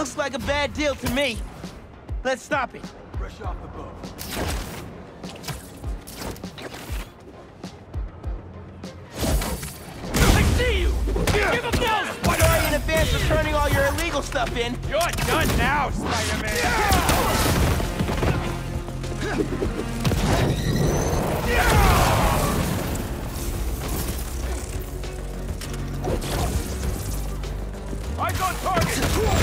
Looks like a bad deal to me. Let's stop it. Fresh off the boat. I see you! Give up now! Sorry in advance for turning all your illegal stuff in. You're done now, Spider-Man! Eyes on target!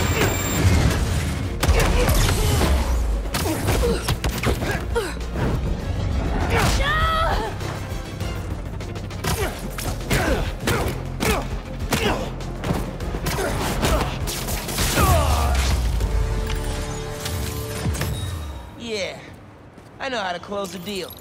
Yeah, I know how to close the deal.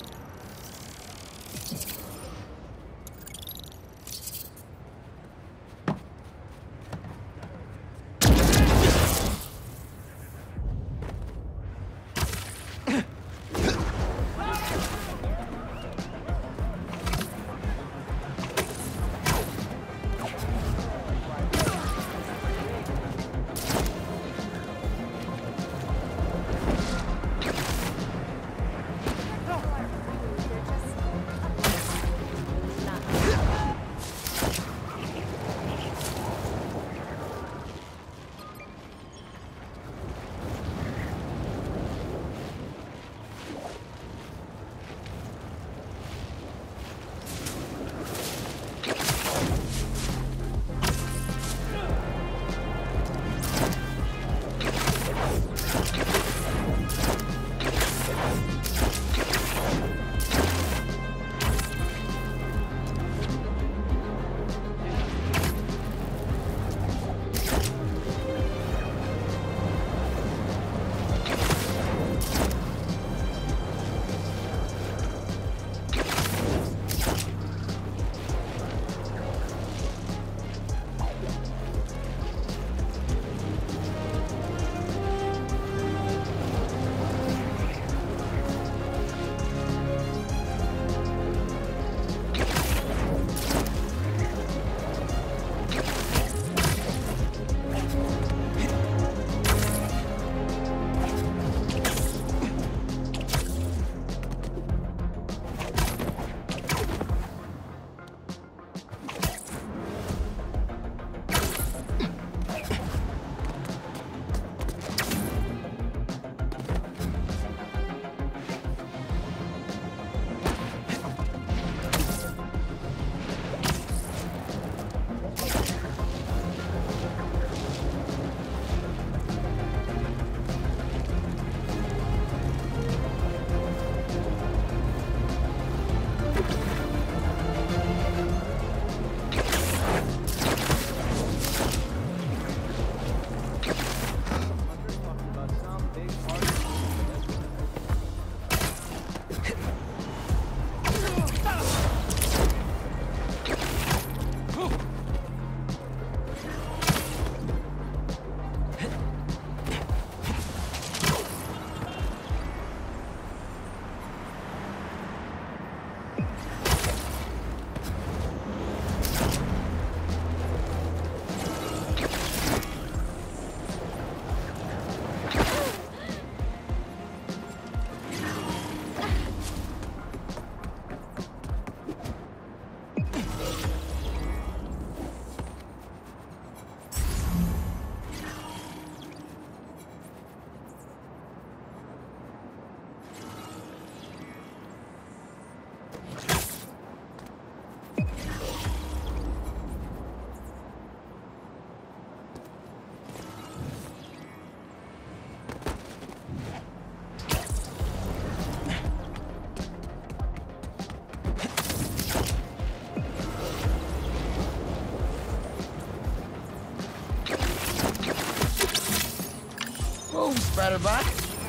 Whoa, Spider-Bot.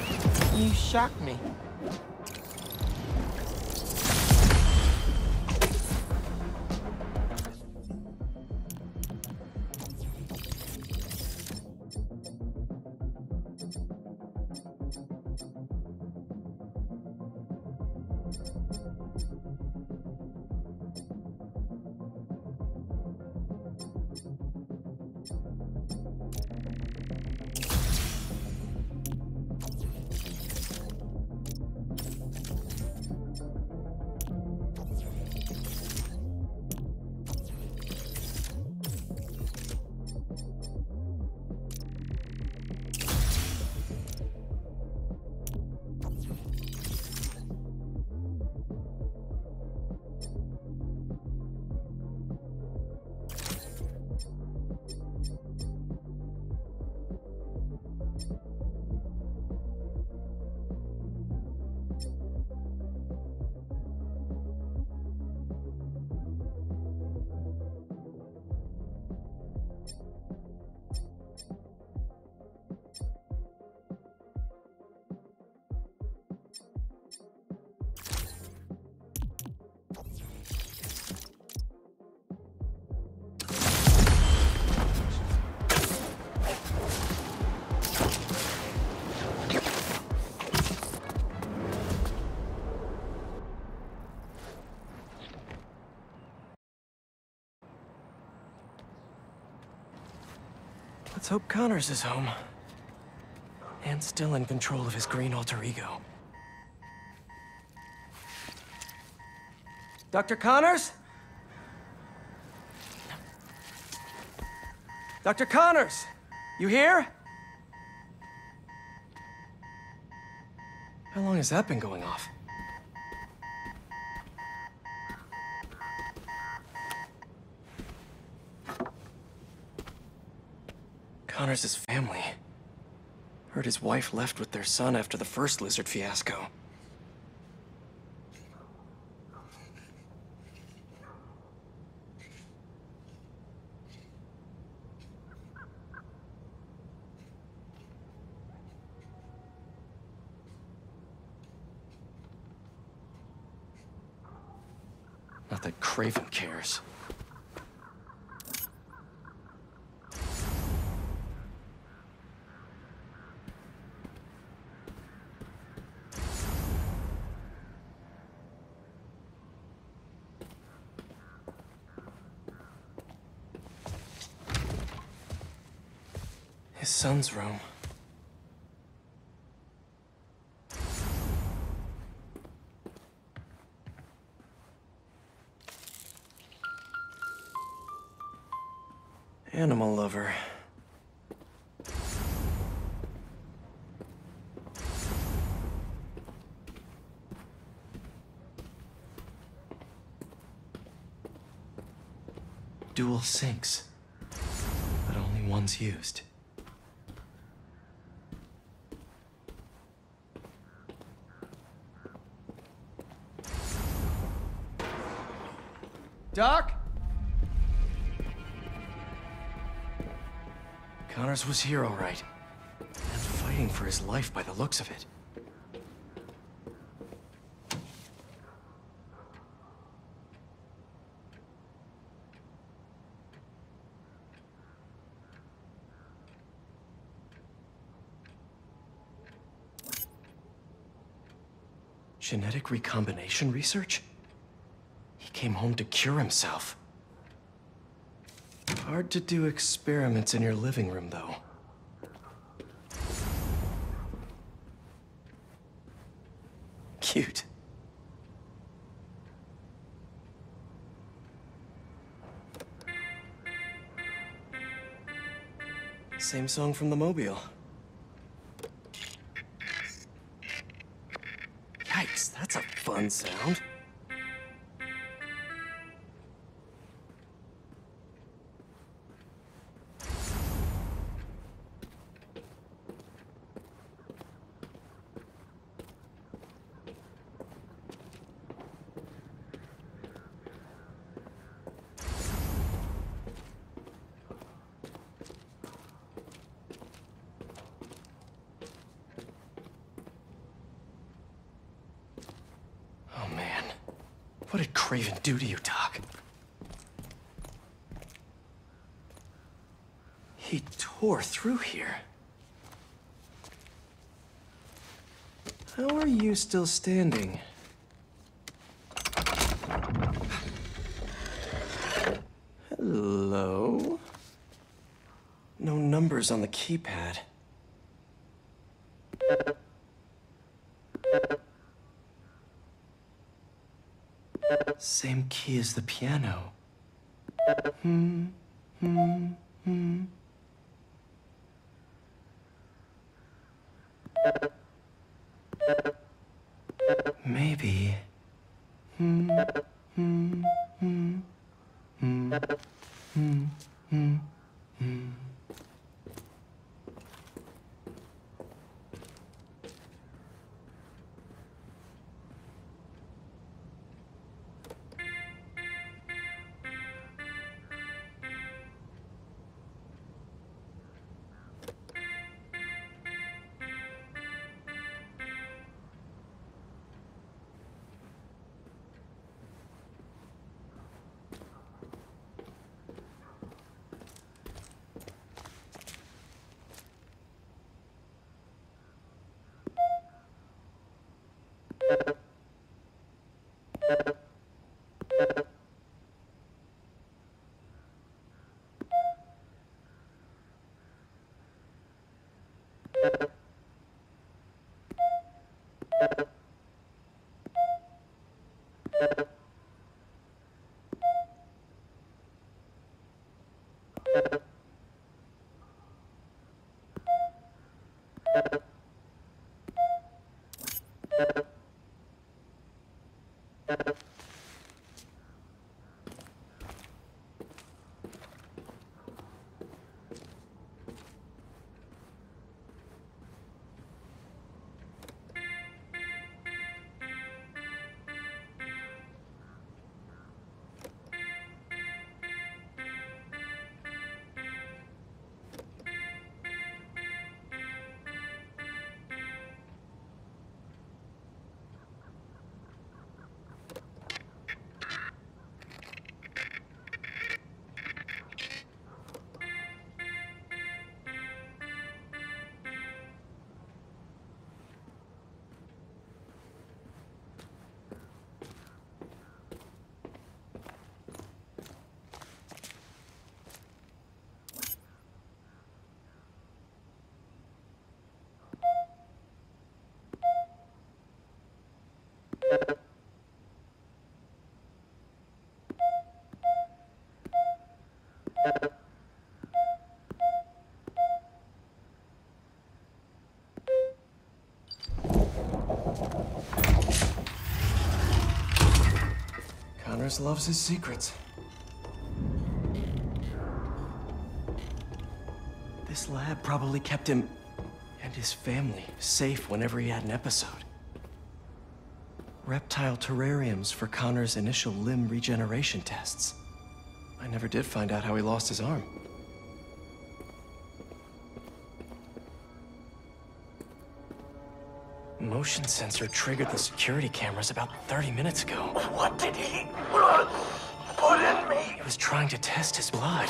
You shocked me. Let's hope Connors is home. And still in control of his green alter ego. Dr. Connors? Dr. Connors! You here? How long has that been going off? Connors' family. Heard his wife left with their son after the first lizard fiasco. Not that Craven cares. His son's room. Animal lover. Dual sinks, but only one's used. Doc? Connors was here, all right. And fighting for his life by the looks of it. Genetic recombination research? He came home to cure himself. Hard to do experiments in your living room, though. Cute. Same song from the Mobile. Yikes, that's a fun sound. What did Craven do to you, Doc? He tore through here. How are you still standing? Hello? No numbers on the keypad. Same key as the piano. Maybe. Connors loves his secrets. This lab probably kept him and his family safe whenever he had an episode. Reptile terrariums for Connor's initial limb regeneration tests. I never did find out how he lost his arm. Motion sensor triggered the security cameras about 30 minutes ago. What did he put in me? He was trying to test his blood.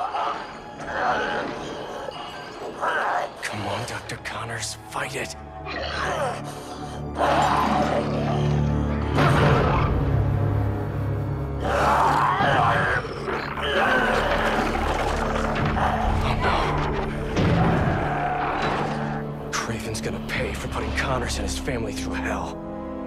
Come on, Dr. Connors, fight it. Kraven's gonna pay for putting Connors and his family through hell.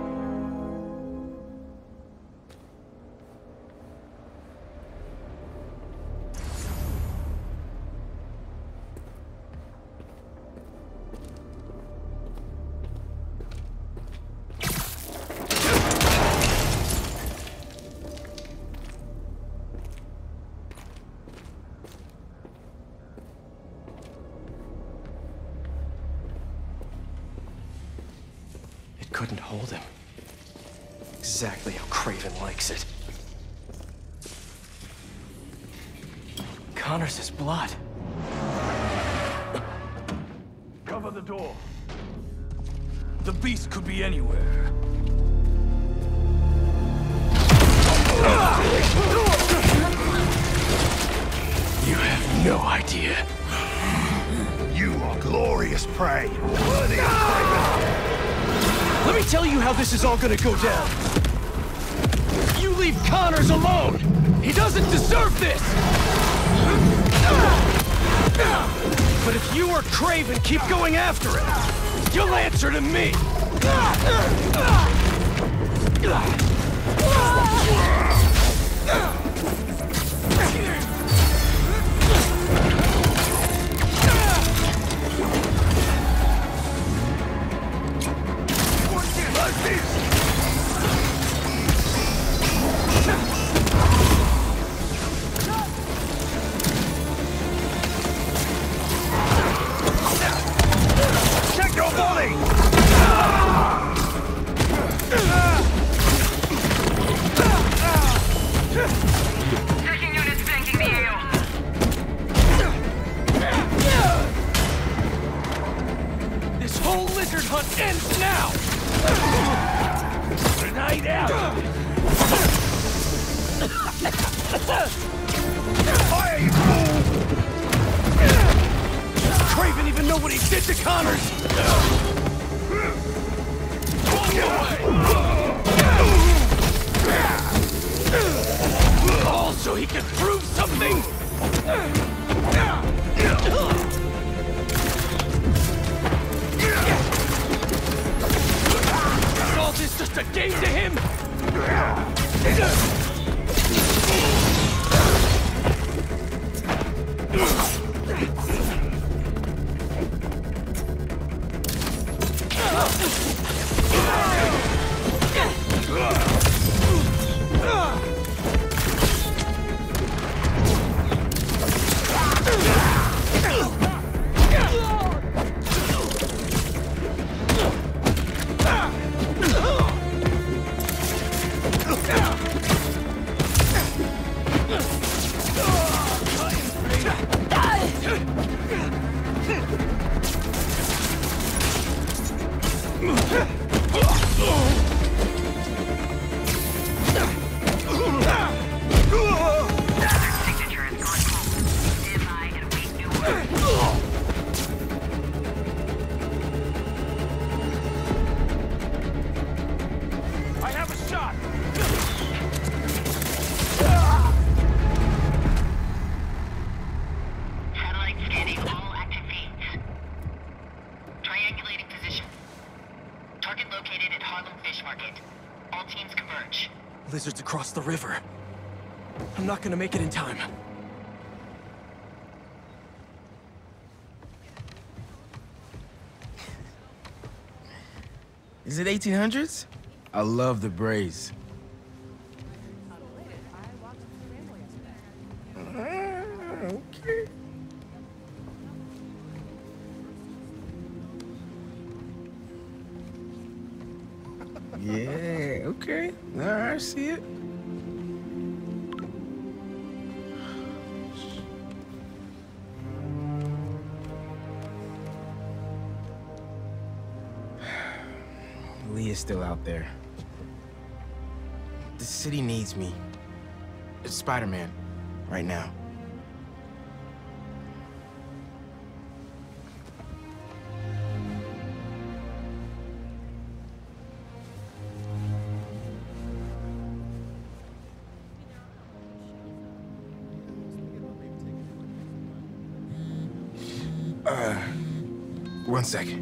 Couldn't hold him. Exactly how Kraven likes it. Connors' blood. Cover the door. The beast could be anywhere. You have no idea. You are glorious prey, worthy of Kraven. Let me tell you how this is all gonna go down. You leave Connors alone! He doesn't deserve this! But if you or Kraven keep going after him, you'll answer to me! Check your body! Taking units flanking the AO. This whole lizard hunt ends now! Grenade out! Fire, you fool! Kraven even know what he did to Connors! All so he could prove something! All this just a game to him! Lizards across the river. I'm not gonna make it in time. Is it 1800s? I love the braids. Okay. Yeah, okay. All right, I see it. Lee is still out there. The city needs me. It's Spider-Man, right now. One second.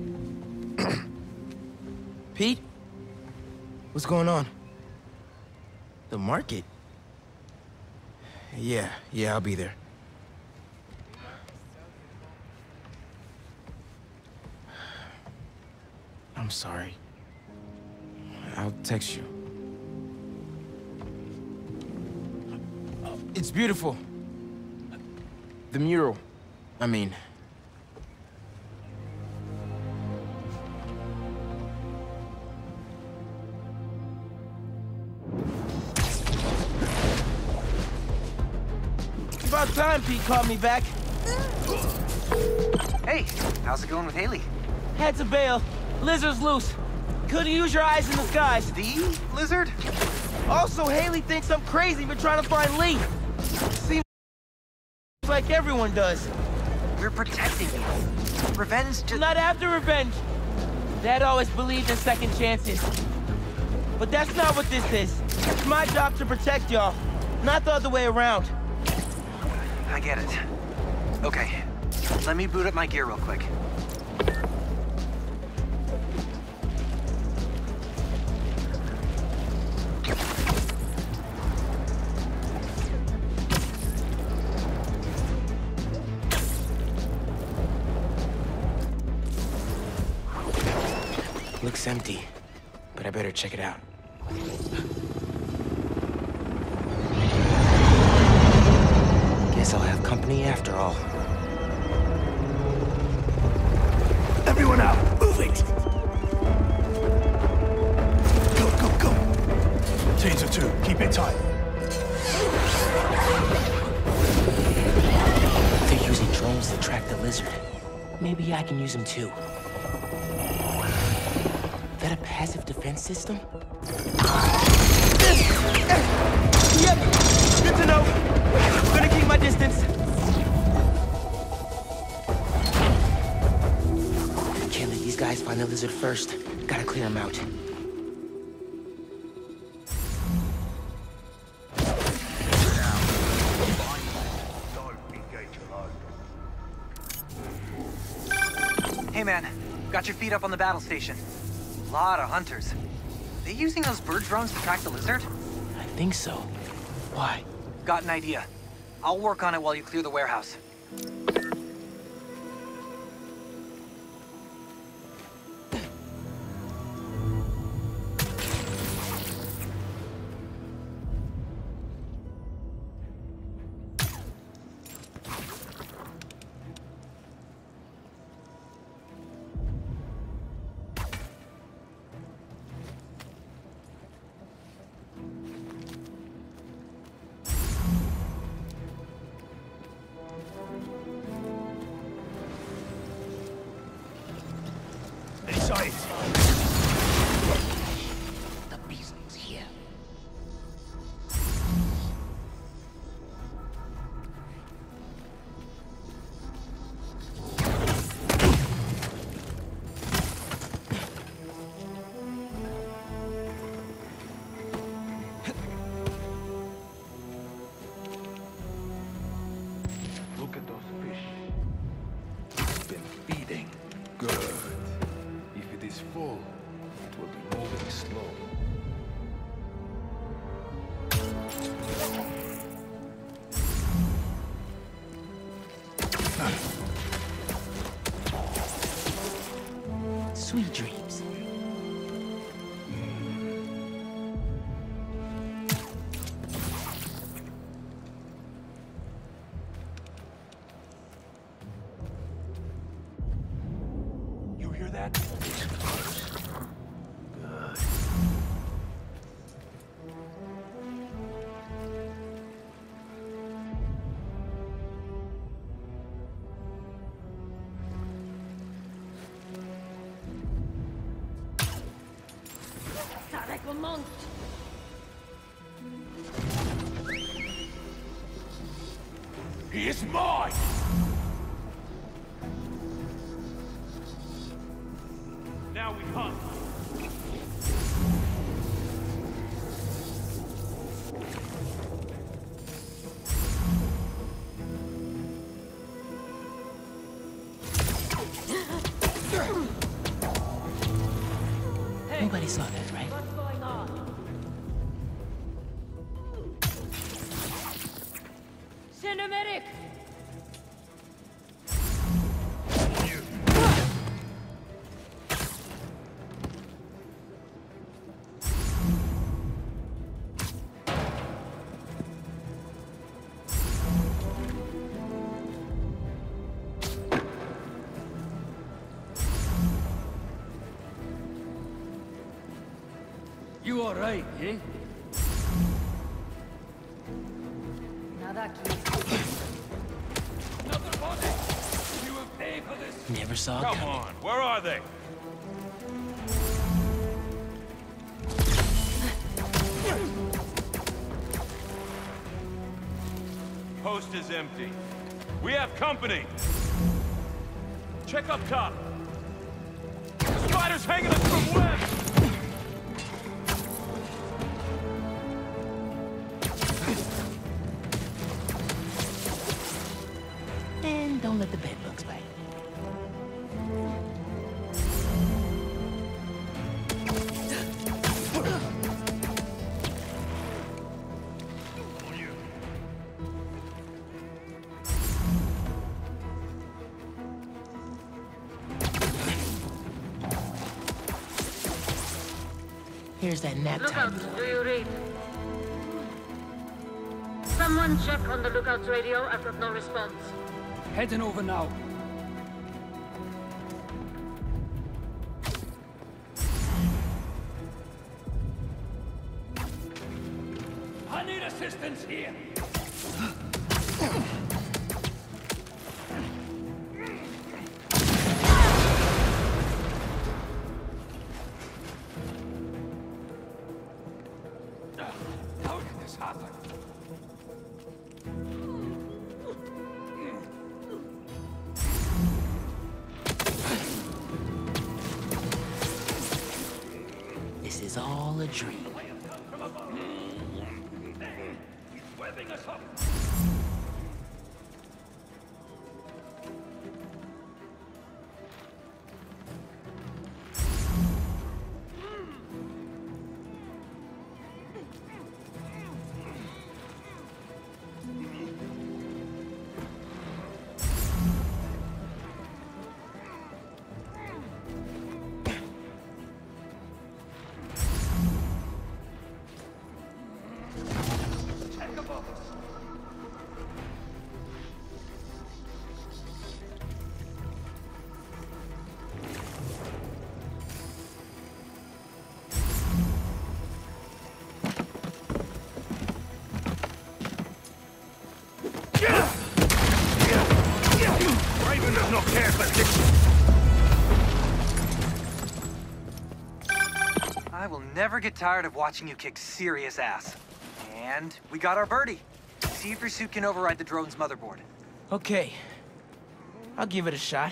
Pete? What's going on? The market? Yeah, I'll be there. I'm sorry. I'll text you. It's beautiful. The mural, I mean. About time Pete called me back. Hey, how's it going with Haley? Had to bail. Lizard's loose. Could've used your eyes in the skies. The lizard? Also, Haley thinks I'm crazy for trying to find Lee. Seems like everyone does. We're protecting you. Revenge just... Not after revenge. Dad always believed in second chances. But that's not what this is. It's my job to protect y'all, not the other way around. I get it. Okay, let me boot up my gear real quick. Looks empty, but I better check it out. Guess I'll have company after all. Everyone out! Move it! Go! Teams of two, keep it tight. They're using drones to track the lizard. Maybe I can use them too. That a passive defense system? Yep, good to know. I'm gonna keep my distance. Can't let these guys find the lizard first. Gotta clear them out. Hey man, got your feet up on the battle station. Lot of hunters. they using those bird drones to track the lizard? I think so. Why? Got an idea. I'll work on it while you clear the warehouse. Inside. The beast is here. Look at those fish. It's been feeding. Good. If it is full, it will be moving slow. Sweet dreams. You hear that? It's close. Good. Ça recommence. He is mine! Now we hunt. Nobody saw that, right? What's going on? Cinematic! You all right, eh? Nada aquí. Another body! You will pay for this! Never saw it Come coming. on, where are they? Post is empty. We have company! Check up top! The spider's hanging us from web! And don't let the bedbugs bite. Here's that nap time. Lookouts, do you read? Someone check on the lookouts radio. I've got no response. Heading over now. I need assistance here! How did this happen? This is all a dream. He's webbing us up! I will never get tired of watching you kick serious ass. And we got our birdie. See if your suit can override the drone's motherboard. Okay. I'll give it a shot.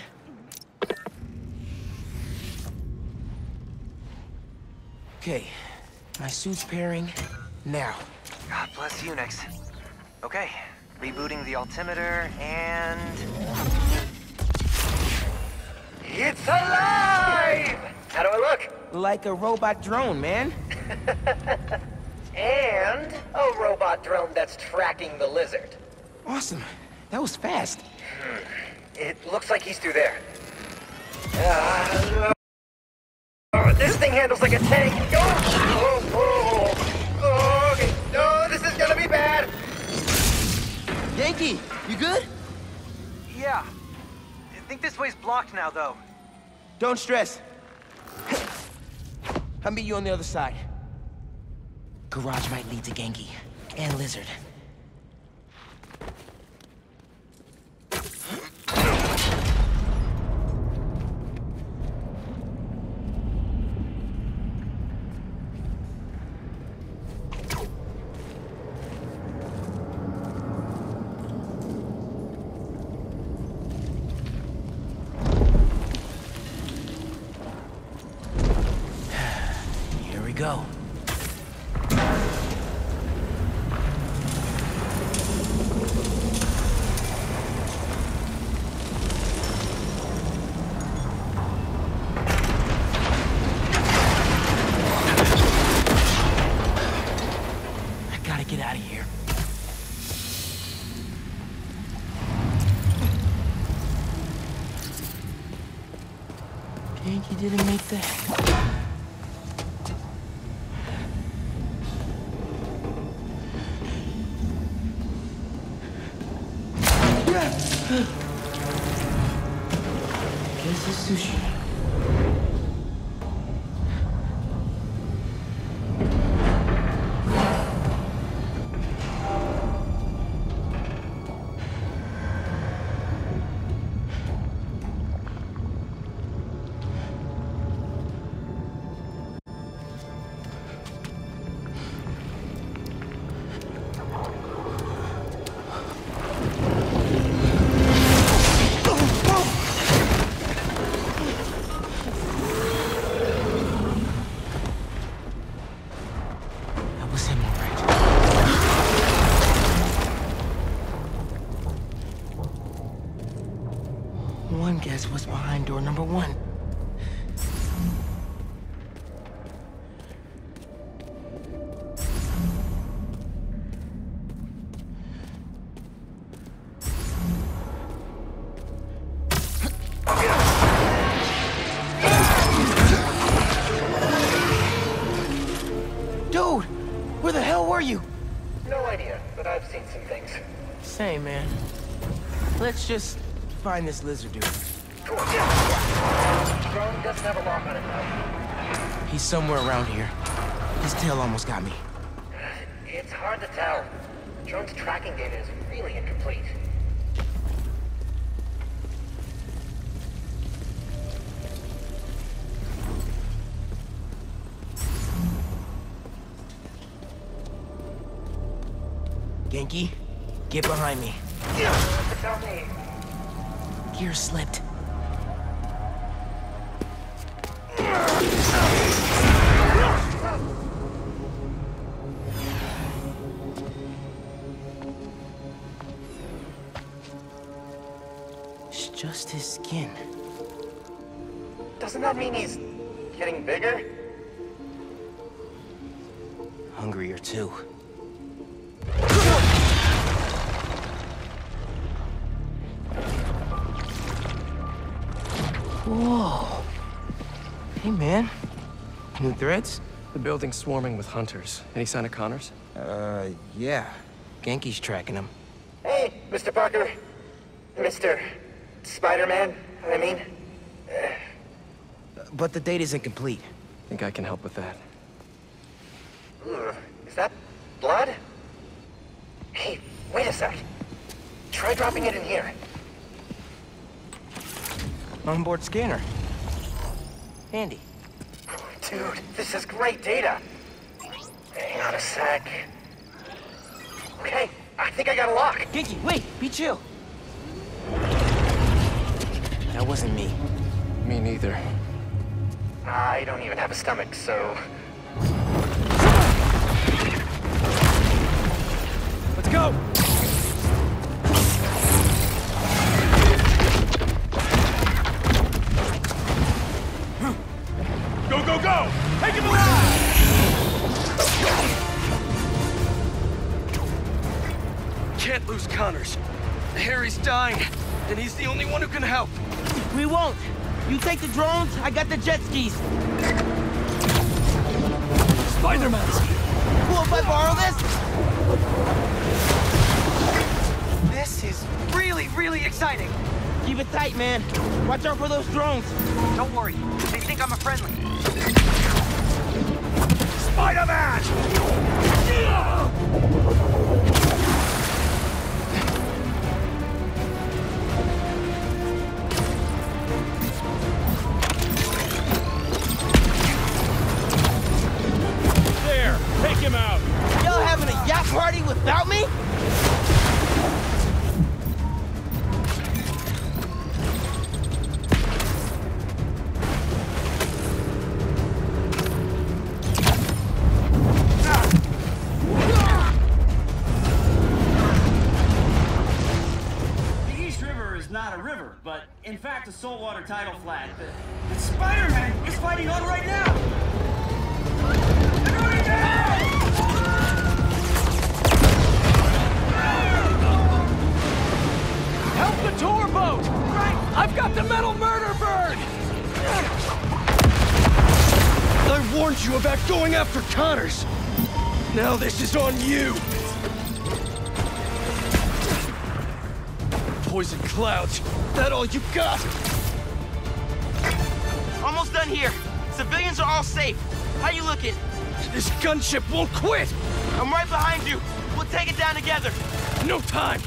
Okay. My suit's pairing now. God bless Unix. Okay. Rebooting the altimeter and... It's alive! How do I look? Like a robot drone, man. And a robot drone that's tracking the lizard. Awesome. That was fast. It looks like he's through there. This thing handles like a tank. Okay. No, this is gonna be bad. Yankee, you good? Yeah. I think this way's blocked now, though. Don't stress. I'll meet you on the other side. Garage might lead to Genki and Lizard. Here we go. Get out of here. Genki didn't make that. Guess it's sushi. One guess what's behind door number 1. Dude, where the hell were you? No idea, but I've seen some things. Same, man. Let's just find this lizard dude. Cool. Drone doesn't have a lock on it, though. He's somewhere around here. His tail almost got me. It's hard to tell. The drone's tracking data is really incomplete. Genki, get behind me. Tell me. Gear slipped. It's just his skin. Doesn't that mean he's getting bigger? Hungrier too. Whoa. Hey, man. New threads? The building's swarming with hunters. Any sign of Connors? Yeah. Genki's tracking him. Hey, Mr. Parker. Mr. Spider-Man, I mean. But the data's incomplete. Think I can help with that. Is that blood? Hey, wait a sec. Try dropping it in here. Onboard scanner. Handy. Dude, this is great data. Hang on a sec. Okay, I think I got a lock. Ganke, wait, be chill. That wasn't me. Me neither. I don't even have a stomach, so... Let's go! Go, go, go! Take him alive! Can't lose Connors. Harry's dying, and he's the only one who can help. We won't. You take the drones, I got the jet skis. Spider-Man's here. Cool if I borrow this? This is really, really exciting. Keep it tight, man. Watch out for those drones. Don't worry, they think I'm a friendly. Spider-Man! There, take him out. Y'all having a yacht party without me? But in fact, a saltwater tidal flat. But Spider-Man is fighting on right now! Help the tour boat! Right! I've got the metal murder bird! I warned you about going after Connors! Now this is on you! Poison clouds! That all you got? Almost done here. Civilians are all safe. How you looking? This gunship won't quit! I'm right behind you. We'll take it down together. No time!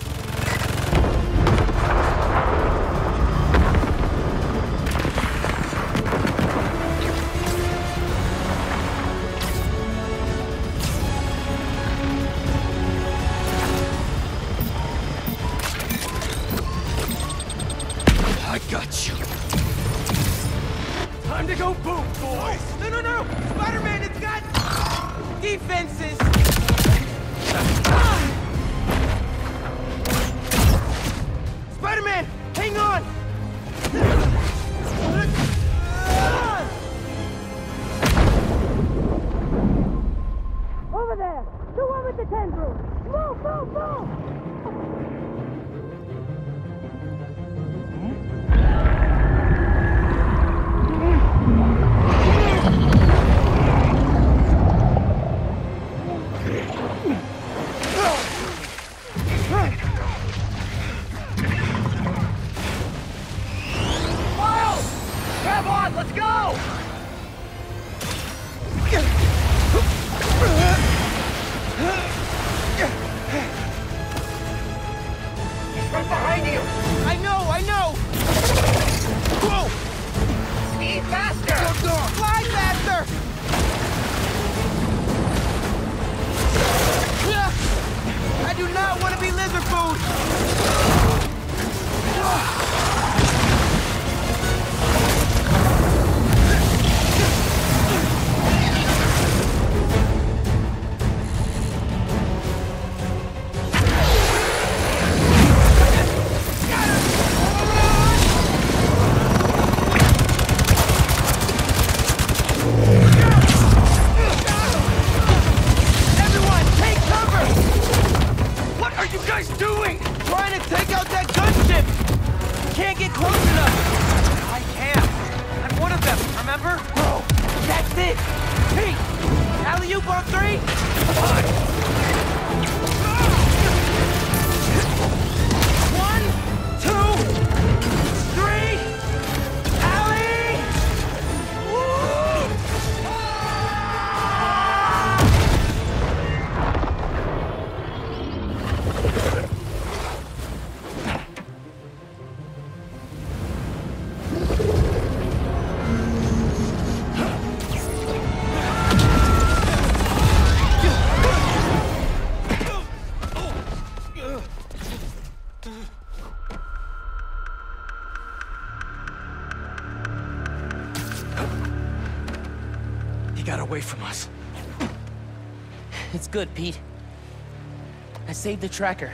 I got you. Time to go boom, boys! No, no, no! Spider-Man, it's got... defenses! Spider-Man, hang on! Over there! The one with the tendrils! Move, move, move! It's good, Pete. I saved the tracker.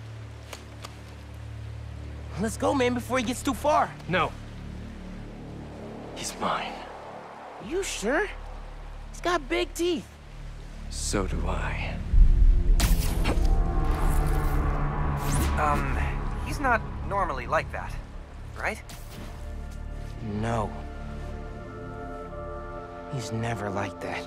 Let's go, man, before he gets too far. No. He's mine. You sure? He's got big teeth. So do I. He's not normally like that, right? No. He's never like that.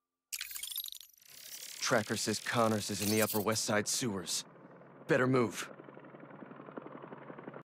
Tracker says Connors is in the Upper West Side sewers. Better move.